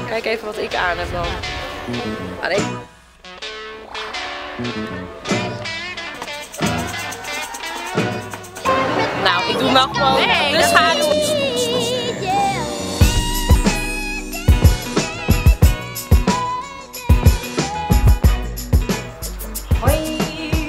Kijk even wat ik aan heb dan. Alleen. Nou, ik doe wel gewoon. Nee, dus ga ik. Hoi.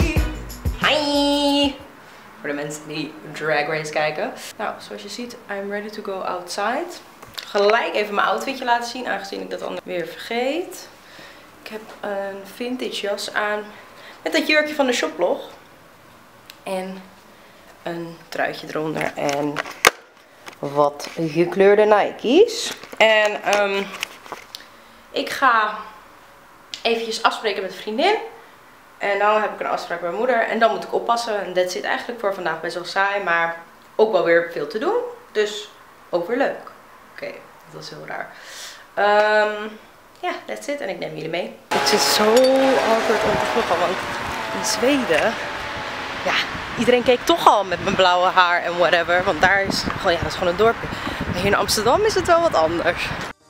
Hi. Voor de mensen die Drag Race kijken. Nou, zoals je ziet, I'm ready to go outside. Gelijk even mijn outfitje laten zien, aangezien ik dat anders weer vergeet. Ik heb een vintage jas aan met dat jurkje van de shoplog. En een truitje eronder en wat gekleurde Nike's. En ik ga eventjes afspreken met een vriendin. En dan heb ik een afspraak bij mijn moeder. En dan moet ik oppassen. En dat zit eigenlijk voor vandaag best wel saai. Maar ook wel weer veel te doen. Dus ook weer leuk. Oké, dat was heel raar. Ja, that's it. En ik neem jullie mee. Het is zo awkward om te vloggen. Want in Zweden... Ja, iedereen keek toch al met mijn blauwe haar en whatever. Want daar is gewoon, ja, dat is gewoon een dorpje. Maar hier in Amsterdam is het wel wat anders.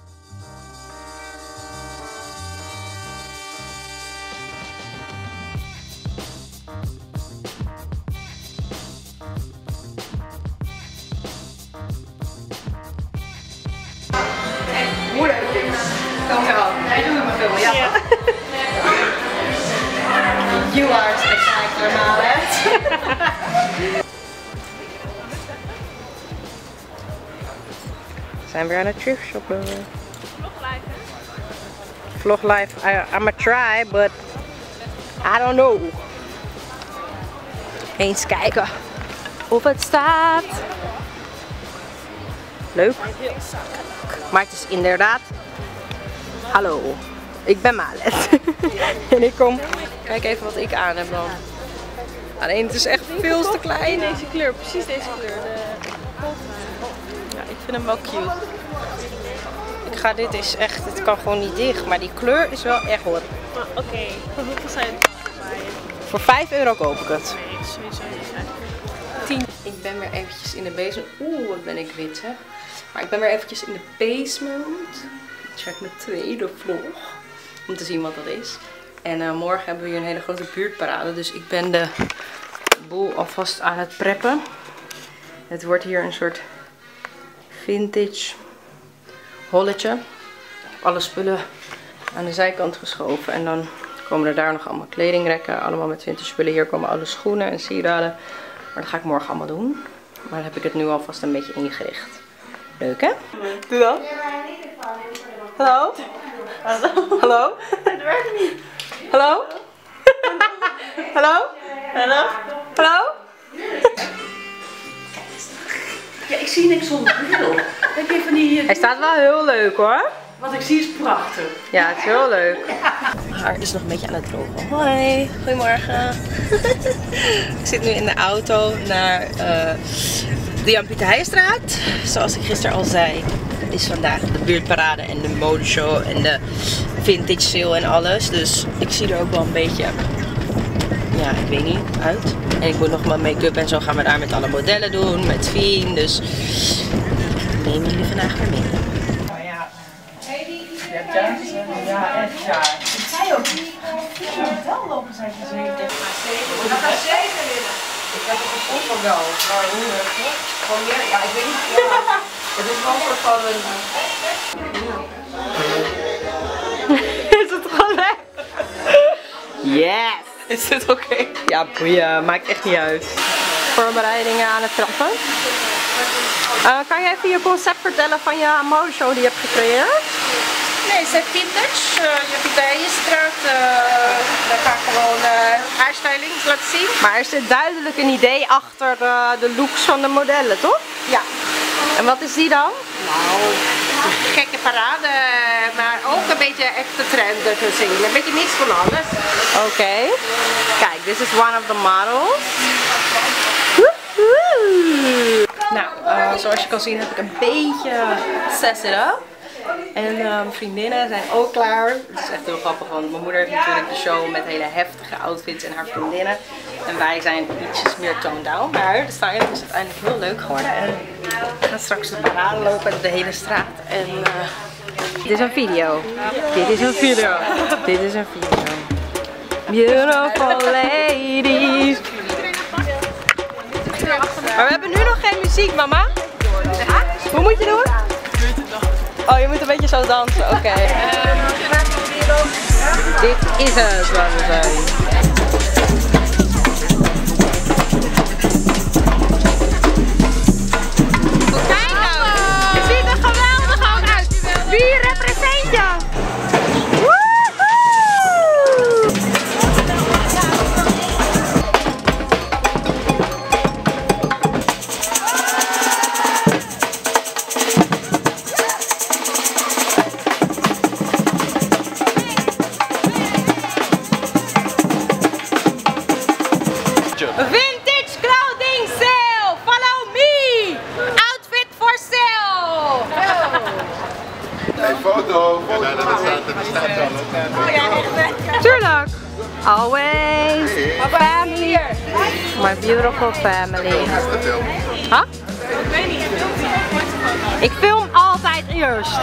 Moeder, kom erop. Hij doet me veel, ja. You are spectacular, Malet. We zijn weer aan het thrift shoppen. Vlog life, I'ma try, but I don't know. Eens kijken of het staat. Leuk. Maar het is inderdaad... Hallo, ik ben Malet. En ik kom... Kijk even wat ik aan heb dan. Alleen het is echt veel te klein. Deze kleur, precies deze kleur. Ja, ik vind hem wel cute. Dit is echt, het kan gewoon niet dicht. Maar die kleur is wel echt hoor. Oké, voor hoeveel zijn het? Voor €5 koop ik het. Nee, sowieso niet. 10. Ik ben weer eventjes in de basement. Oeh, wat ben ik wit hè. Maar ik ben weer eventjes in de basement. Check mijn tweede vlog. Om te zien wat dat is. En morgen hebben we hier een hele grote buurtparade. Dus ik ben de boel alvast aan het preppen. Het wordt hier een soort vintage holletje. Ik heb alle spullen aan de zijkant geschoven. En dan komen er daar nog allemaal kledingrekken. Allemaal met vintage spullen. Hier komen alle schoenen en sieraden. Maar dat ga ik morgen allemaal doen. Maar dan heb ik het nu alvast een beetje ingericht. Leuk hè? Doe dan. Hallo? Hallo? Het werkt niet. Hallo? Hallo? Hallo? Hallo? Ja, ik zie niks zonder bril. Heb je van die... Hij staat wel heel leuk hoor. Wat ik zie is prachtig. Ja, het is heel leuk. Mijn haar is nog een beetje aan het drogen. Hoi, goedemorgen. Ik zit nu in de auto naar de Jan Pieter Heijstraat. Zoals ik gisteren al zei, is vandaag de buurtparade en de modeshow en de vintage sale en alles. Dus ik zie er ook wel een beetje, ja, ik weet niet, uit. En ik moet nog mijn make-up en zo gaan we daar met alle modellen doen, met Fien. Dus ik neem jullie vandaag weer mee. Ja, echt ja. Ik zei ook, wel lopen zijn gezeten. Dat gaat zeker winnen. Ik heb het gevoel van wel, maar hoe gewoon meer, ja ik weet niet, ja. Het is wel een soort van een... Is het gewoon weg? Yes! Is het oké? Ja, boeien, maakt echt niet uit. Voorbereidingen aan het trappen. Kan je even je concept vertellen van je modeshow die je hebt gecreëerd? Nee, het is vintage. Je hebt de Heijstraat. Daar ga ik gewoon haarstyling laten zien. Maar er zit duidelijk een idee achter de looks van de modellen, toch? Ja. En wat is die dan? Nou, gekke parade, maar ook een beetje echte trend te zien. Een beetje niks van alles. Oké. Kijk, this is one of the models. Nou, zoals je kan zien heb ik een beetje sass it up. En mijn vriendinnen zijn ook klaar. Het is echt heel grappig, want mijn moeder heeft natuurlijk de show met hele heftige outfits en haar vriendinnen. En wij zijn ietsjes meer toned down. Maar de styling is uiteindelijk heel leuk geworden. En we gaan straks de parade lopen, de hele straat. En Dit is een video. Dit is een video. Dit is een video. Beautiful ladies. Maar we hebben nu nog geen muziek, mama. Hoe moet je doen? Oh, je moet een beetje zo dansen. Oké. Dit is het waar we zijn. Kijk nou, het ziet er geweldig ook uit. Wie represent je? Vintage clothing sale! Follow me! Outfit for sale! Hey, foto! Tuurlijk! Always! Family! My beautiful family. Huh? Ik film altijd eerst.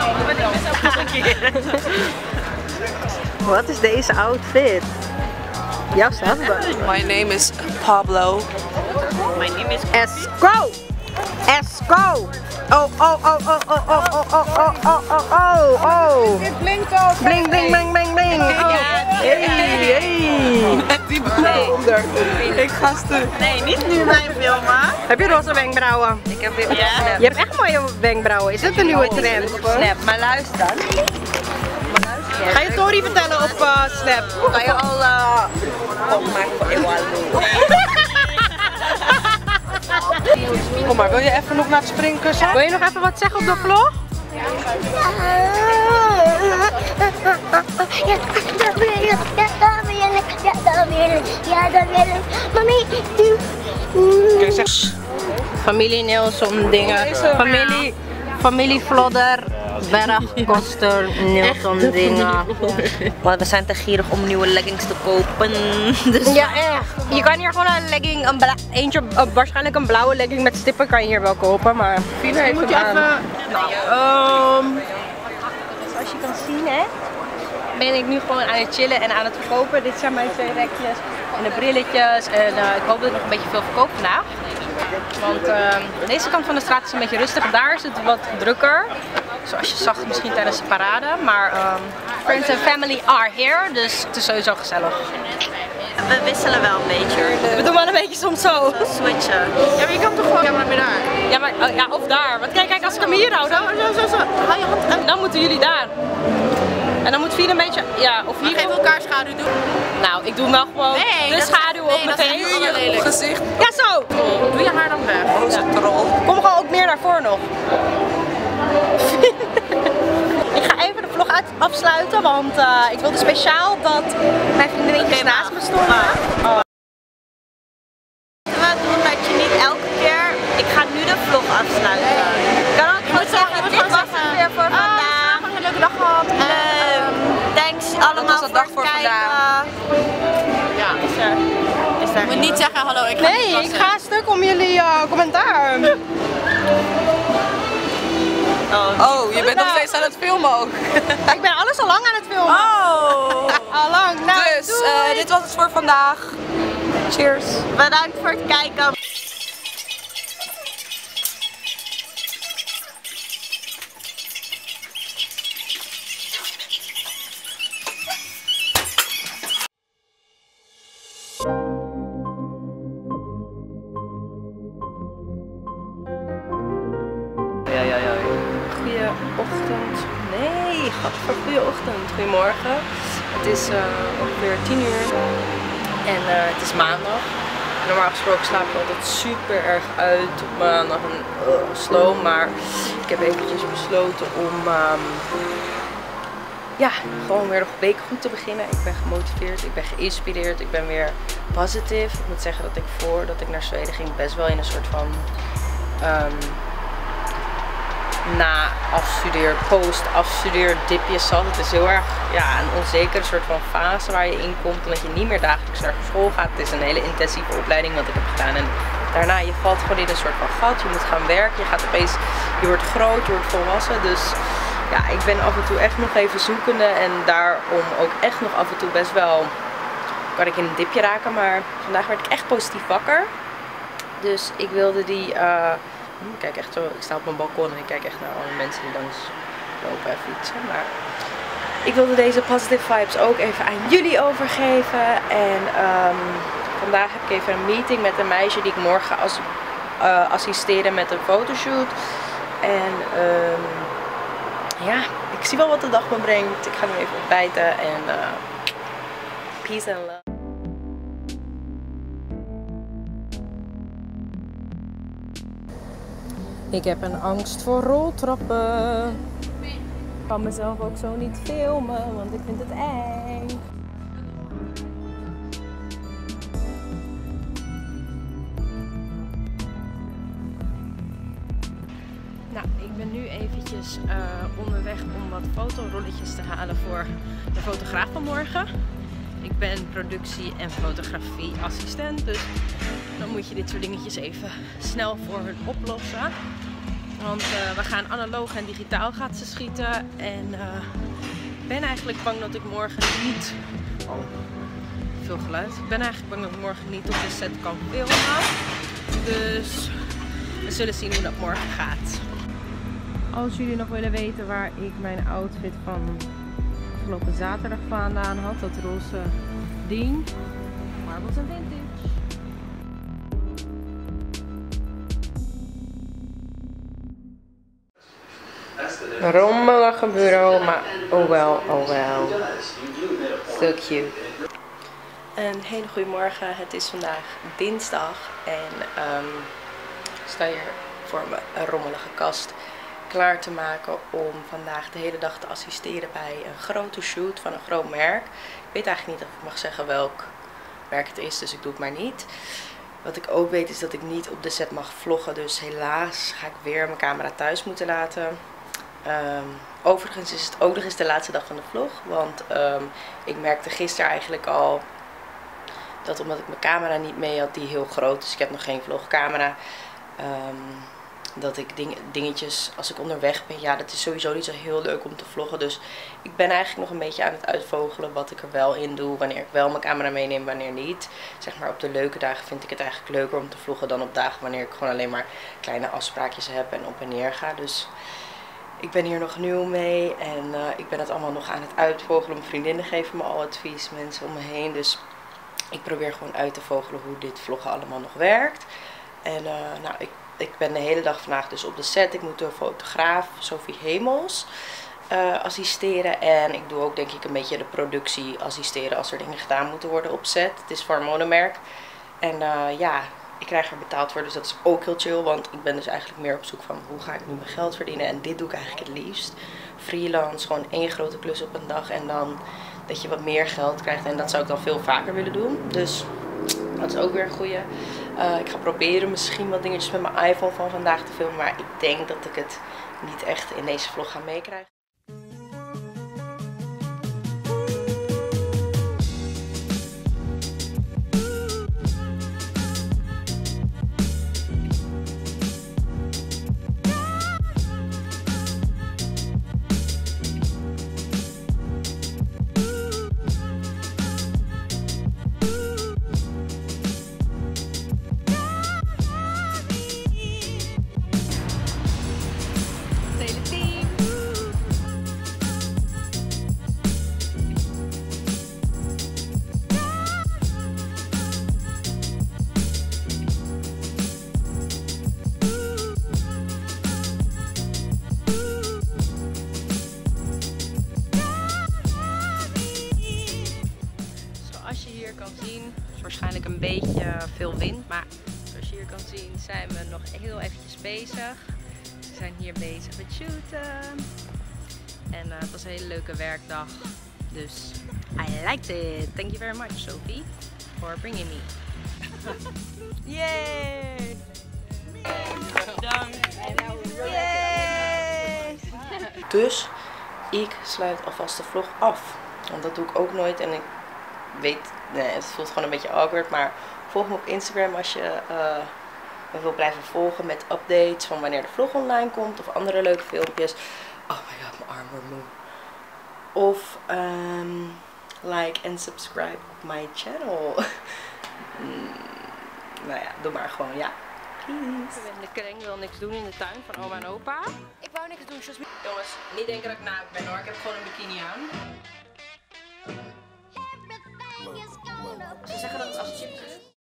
Wat is deze outfit? Ja, staat het dan? My name is Pablo. My name is Esco! Esco! Oh, oh, oh, oh, oh, oh, oh, oh, oh, oh, oh, oh, oh. Bling, bling, bling, bling, bling. Oh. Hey, hey. Die blauw onder. Ik ga stuk. Nee, niet nu mijn filmen. Heb je roze wenkbrauwen? Ik heb weer Snap. Je hebt echt mooie wenkbrauwen. Is dit een nieuwe trend? Snap, maar luister. Ga je Tori vertellen op Snap? Kan je al opmaken voor Ewalu? Kom maar, wil je even nog naar het springkussen? Wil je nog even wat zeggen op de vlog? Ja, dat wil ik. Mami, Familie Nilsson dingen. Familie Vlodder. Bergkoster Nilsson dingen. Maar we zijn te gierig om nieuwe leggings te kopen. Dus Ja, echt. Je kan hier gewoon een legging, waarschijnlijk een blauwe legging met stippen kan je hier wel kopen, maar Fina heeft hem aan. Zoals je kan zien, hè, ben ik nu gewoon aan het chillen en aan het verkopen. Dit zijn mijn 2 rekjes en de brilletjes en ik hoop dat ik nog een beetje veel verkoop vandaag. Want deze kant van de straat is een beetje rustig, daar is het wat drukker. Zoals je zag misschien tijdens de parade, maar friends and family are here, dus het is sowieso gezellig. we wisselen wel een beetje. We doen wel een beetje soms zo. Switchen. Ja, maar je kan toch gewoon... Ja, maar daar. Ja, maar ja, of daar. Want kijk, als ik hem hier hou, Zo. Hou je hand dan moeten jullie daar. En dan moet Fien een beetje, ja, of hier. Geef elkaar schaduw doen. Nou, ik doe wel gewoon de schaduw op mijn dat is face. nu je lelijk gezicht. Ja, zo. Doe je haar dan weg. Troll. Kom gewoon ook meer naar voren nog. Ik ga even de vlog afsluiten, want ik wilde speciaal dat mijn vriendinnetjes naast me stonden. We doen dat je niet elke keer. Ik ga nu de vlog afsluiten. Ik kan ook gewoon zeggen, dit was het weer voor vandaag. Een leuke dag gehad. Thanks allemaal voor het kijken. Ja. Is er Je moet niet zeggen hallo, ik ga Nee, niet ik wassen. ga stuk om jullie commentaar. Oh, je bent nog steeds aan het filmen ook. Ik ben alles al lang aan het filmen. Oh! Al lang. Nou, Dus, dit was het voor vandaag. Cheers. Bedankt voor het kijken. Goeieochtend. Nee, goeieochtend. Goedemorgen. Het is ongeveer 10 uur en het is maandag. Normaal gesproken slaap ik altijd super erg uit op maandag en slow, maar ik heb eventjes besloten om ja, gewoon weer de week goed te beginnen. Ik ben gemotiveerd, ik ben geïnspireerd, ik ben weer positief. Ik moet zeggen dat ik voordat ik naar Zweden ging best wel in een soort van post-afstudeer dipje zat. Het is heel erg een onzekere soort van fase waar je in komt, omdat je niet meer dagelijks naar school gaat. Het is een hele intensieve opleiding wat ik heb gedaan en daarna je valt gewoon in een soort van gat. Je moet gaan werken, je gaat opeens, je wordt groot, je wordt volwassen, dus ja, ik ben af en toe echt nog even zoekende en daarom ook echt nog af en toe best wel kan ik in een dipje raken. Maar vandaag werd ik echt positief wakker. Dus ik wilde die, ik kijk echt zo, ik sta op mijn balkon en ik kijk echt naar alle mensen die langs lopen en fietsen. Maar ik wilde deze positive vibes ook even aan jullie overgeven. En vandaag heb ik even een meeting met een meisje die ik morgen assisteren met een fotoshoot. En ja, ik zie wel wat de dag me brengt. Ik ga nu even ontbijten en peace and love. Ik heb een angst voor roltrappen. Ik kan mezelf ook zo niet filmen, want ik vind het eng. Nou, ik ben nu eventjes onderweg om wat fotorolletjes te halen voor de fotograaf van morgen. Ik ben productie- en fotografie-assistent, dus dan moet je dit soort dingetjes even snel voor hun oplossen. Want we gaan analoog en digitaal gaat ze schieten. En ik ben eigenlijk bang dat ik morgen niet... Oh, veel geluid. Ik ben eigenlijk bang dat ik morgen niet op de set kan filmen. Dus we zullen zien hoe dat morgen gaat. Als jullie nog willen weten waar ik mijn outfit van afgelopen zaterdag vandaan had. Dat roze ding. Marbles en Vintage. Rommelige bureau, maar oh wel, oh wel. So cute. Een hele goede morgen. Het is vandaag dinsdag en ik sta hier voor mijn rommelige kast klaar te maken om vandaag de hele dag te assisteren bij een grote shoot van een groot merk. Ik weet eigenlijk niet of ik mag zeggen welk merk het is, dus ik doe het maar niet. Wat ik ook weet is dat ik niet op de set mag vloggen, dus helaas ga ik weer mijn camera thuis moeten laten. Overigens is het ook nog eens de laatste dag van de vlog, want ik merkte gisteren eigenlijk al dat omdat ik mijn camera niet mee had, die heel groot, dus ik heb nog geen vlogcamera, dat ik dingetjes, als ik onderweg ben, ja, dat is sowieso niet zo heel leuk om te vloggen. Dus ik ben eigenlijk nog een beetje aan het uitvogelen wat ik er wel in doe, wanneer ik wel mijn camera meeneem, wanneer niet. Zeg maar op de leuke dagen vind ik het eigenlijk leuker om te vloggen dan op dagen wanneer ik gewoon alleen maar kleine afspraakjes heb en op en neer ga. Dus ik ben hier nog nieuw mee en ik ben het allemaal nog aan het uitvogelen. Mijn vriendinnen geven me al advies, mensen om me heen. Dus ik probeer gewoon uit te vogelen hoe dit vloggen allemaal nog werkt. En nou, ik ben de hele dag vandaag dus op de set. Ik moet de fotograaf Sophie Hemels assisteren. En ik doe ook denk ik een beetje de productie assisteren als er dingen gedaan moeten worden op set. Het is voor een monomerk. En ja, ik krijg er betaald voor, dus dat is ook heel chill. Want ik ben dus eigenlijk meer op zoek van hoe ga ik nu mijn geld verdienen. En dit doe ik eigenlijk het liefst. Freelance, gewoon één grote klus op een dag. En dan dat je wat meer geld krijgt. En dat zou ik dan veel vaker willen doen. Dus dat is ook weer een goeie. Ik ga proberen misschien wat dingetjes met mijn iPhone van vandaag te filmen. Maar ik denk dat ik het niet echt in deze vlog ga meekrijgen. Waarschijnlijk een beetje veel wind, maar zoals je hier kan zien zijn we nog heel eventjes bezig. We zijn hier bezig met shooten en het was een hele leuke werkdag, dus I liked it. Thank you very much Sophie for bringing me. Yay! Dank. Yay! Dus ik sluit alvast de vlog af, want dat doe ik ook nooit en ik weet, nee, het voelt gewoon een beetje awkward, maar volg me op Instagram als je me wil blijven volgen met updates van wanneer de vlog online komt of andere leuke filmpjes. Oh my god, mijn arm. gewoon moe. Of like en subscribe op mijn channel. Nou ja, doe maar gewoon, ja. Peace. De kring wil niks doen in de tuin van oma en opa. Ik wou niks doen, Jasmine. Jongens, niet denken dat ik naakt ben hoor. Ik heb gewoon een bikini aan. Ze zeggen dat het als chips is.